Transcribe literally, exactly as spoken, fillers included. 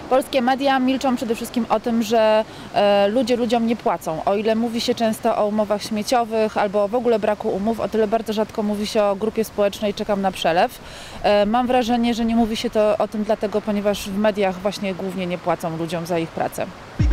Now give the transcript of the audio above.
Polskie media milczą przede wszystkim o tym, że e, ludzie ludziom nie płacą. O ile mówi się często o umowach śmieciowych albo w ogóle braku umów, o tyle bardzo rzadko mówi się o grupie społecznej Czekam na przelew. E, mam wrażenie, że nie mówi się to o tym dlatego, ponieważ w mediach właśnie głównie nie płacą ludziom za ich pracę.